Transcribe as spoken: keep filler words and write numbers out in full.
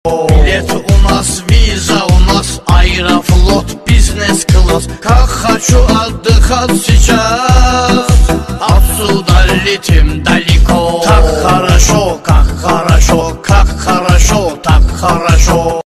Билеты у нас, виза у нас, аэрофлот, бизнес-класс. Как хочу отдыхать сейчас, отсюда летим далеко. Так хорошо, как хорошо, как хорошо, так хорошо.